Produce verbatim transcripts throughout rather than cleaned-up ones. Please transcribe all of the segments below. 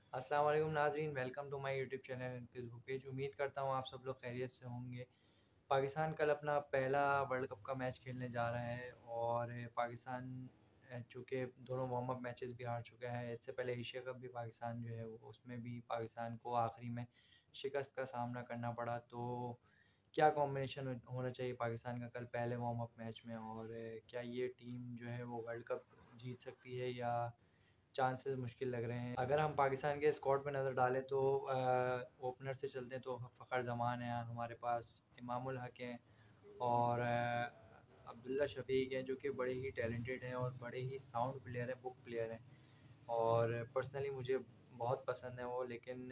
अस्सलाम वालेकुम नाज़रीन, welcome to my YouTube channel and Facebook page. उम्मीद करता हूँ आप सब लोग खैरियत से होंगे। पाकिस्तान कल अपना पहला वर्ल्ड कप का मैच खेलने जा रहा है और पाकिस्तान अ, चूँकि दोनों वार्म अप मैचेस भी हार चुका है। इससे पहले एशिया कप भी पाकिस्तान जो है वो उसमें भी पाकिस्तान को आखिरी में शिकस्त का सामना करना पड़ा। तो क्या कॉम्बिनेशन होना चाहिए पाकिस्तान का कल पहले वार्म अप मैच में, और क्या ये टीम जो है वो वर्ल्ड कप जीत सकती है या चांसेस मुश्किल लग रहे हैं? अगर हम पाकिस्तान के स्क्वाड पे नज़र डालें तो ओपनर से चलते हैं तो फ़खर जमान है हमारे पास, इमामुल हक हैं और अ, अब्दुल्ला शफीक हैं जो कि बड़े ही टैलेंटेड हैं और बड़े ही साउंड प्लेयर हैं, बुक प्लेयर हैं और पर्सनली मुझे बहुत पसंद है वो। लेकिन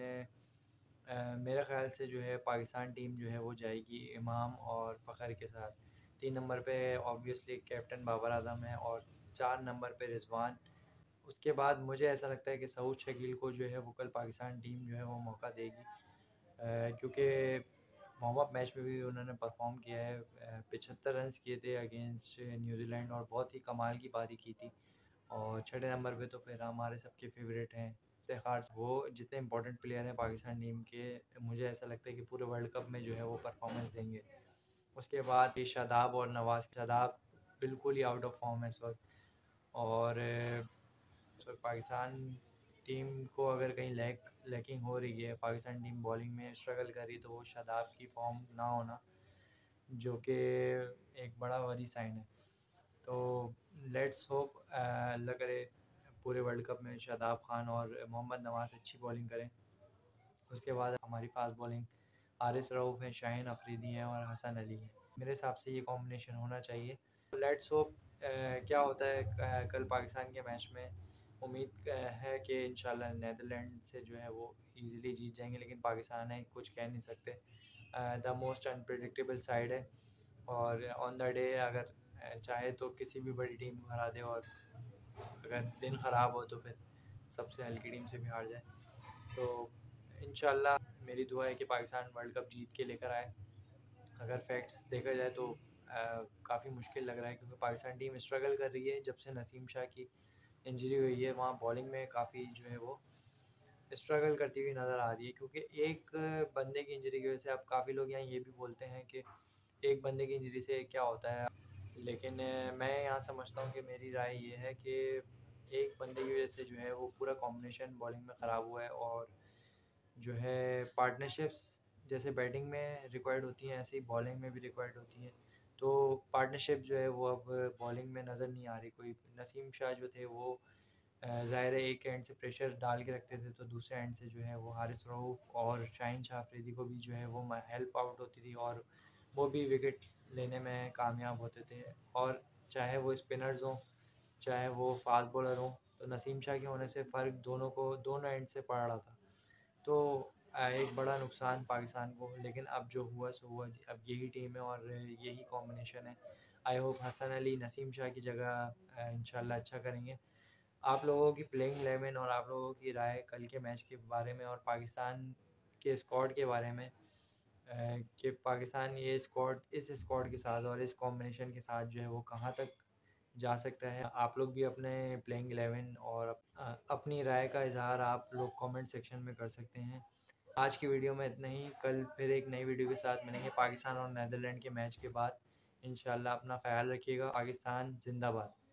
अ, मेरे ख़्याल से जो है पाकिस्तान टीम जो है वो जाएगी इमाम और फ़खर के साथ। तीन नंबर पे ऑब्वियसली कैप्टन बाबर आज़म है और चार नंबर पे रिजवान। उसके बाद मुझे ऐसा लगता है कि सऊद शकील को जो है वो कल पाकिस्तान टीम जो है वो मौका देगी, क्योंकि वार्म अप मैच में भी उन्होंने परफॉर्म किया है। पचहत्तर रन किए थे अगेंस्ट न्यूजीलैंड और बहुत ही कमाल की पारी की थी। और छठे नंबर पे तो फिर हमारे सबके फेवरेट हैं इफ्तिखार। वो जितने इंपॉर्टेंट प्लेयर हैं पाकिस्तान टीम के, मुझे ऐसा लगता है कि पूरे वर्ल्ड कप में जो है वो परफॉर्मेंस देंगे। उसके बाद ये शादाब और नवाज। शादाब बिल्कुल ही आउट ऑफ फॉर्म है इस वक्त और सो पाकिस्तान टीम को अगर कहीं लैक लैकिंग हो रही है, पाकिस्तान टीम बॉलिंग में स्ट्रगल कर रही है, तो वो शादाब की फॉर्म ना होना जो कि एक बड़ा वरी साइन है। तो लेट्स होप अल्लाह करे पूरे वर्ल्ड कप में शादाब खान और मोहम्मद नवाज अच्छी बॉलिंग करें। उसके बाद हमारी फास्ट बॉलिंग हारिस रऊफ़ है, शाहीन अफरीदी हैं और हसन अली हैं। मेरे हिसाब से ये कॉम्बिनेशन होना चाहिए। लेट्स होप क्या होता है अ, कल पाकिस्तान के मैच में। उम्मीद अ, है कि इंशाल्लाह नीदरलैंड से जो है वो इजीली जीत जाएंगे, लेकिन पाकिस्तान है कुछ कह नहीं सकते। द मोस्ट अनप्रिडिक्टेबल साइड है और ऑन द डे अगर अ, चाहे तो किसी भी बड़ी टीम को हरा दे और अगर दिन ख़राब हो तो फिर सबसे हल्की टीम से भी हार जाए। तो इंशाल्लाह मेरी दुआ है कि पाकिस्तान वर्ल्ड कप जीत के लेकर आए। अगर फैक्ट्स देखा जाए तो काफ़ी मुश्किल लग रहा है, क्योंकि पाकिस्तान टीम स्ट्रगल कर रही है। जब से नसीम शाह की इंजरी हुई है वहाँ बॉलिंग में काफ़ी जो है वो स्ट्रगल करती हुई नज़र आ रही है, क्योंकि एक बंदे की इंजरी की वजह से अब काफ़ी लोग यहाँ ये भी बोलते हैं कि एक बंदे की इंजरी से क्या होता है। लेकिन अ, मैं यहाँ समझता हूँ कि मेरी राय ये है कि एक बंदे की वजह से जो है वो पूरा कॉम्बिनेशन बॉलिंग में ख़राब हुआ है और जो है पार्टनरशिप्स जैसे बैटिंग में रिक्वायर्ड होती हैं ऐसे ही बॉलिंग में भी रिक्वायर्ड होती हैं। तो पार्टनरशिप जो है वो अब बॉलिंग में नज़र नहीं आ रही कोई। नसीम शाह जो थे वो ज़ाहिर है एक एंड से प्रेशर डाल के रखते थे, तो दूसरे एंड से जो है वो हारिस रऊफ़ और शाहीन शाह अफरीदी को भी जो है वो हेल्प आउट होती थी और वो भी विकेट लेने में कामयाब होते थे। और चाहे वो स्पिनर्स हों चाहे वो फास्ट बॉलर हों, तो नसीम शाह के होने से फ़र्क दोनों को दोनों एंड से पड़ रहा था। तो अ, एक बड़ा नुकसान पाकिस्तान को। लेकिन अब जो हुआ सो हुआ, अब यही टीम है और यही कॉम्बिनेशन है। आई होप हसन अली नसीम शाह की जगह इंशाल्लाह अच्छा करेंगे। आप लोगों की प्लेइंग इलेवन और आप लोगों की राय कल के मैच के बारे में और पाकिस्तान के स्क्वाड के बारे में, कि पाकिस्तान ये स्क्वाड इस स्क्वाड के साथ और इस कॉम्बिनेशन के साथ जो है वो कहाँ तक जा सकता है। आप लोग भी अपने प्लेइंग इलेवन और अ, अपनी राय का इजहार आप लोग कमेंट सेक्शन में कर सकते हैं। आज की वीडियो में इतना ही। कल फिर एक नई वीडियो के साथ मिलेंगे पाकिस्तान और नीदरलैंड के मैच के बाद। इंशाल्लाह अपना ख्याल रखिएगा। पाकिस्तान जिंदाबाद।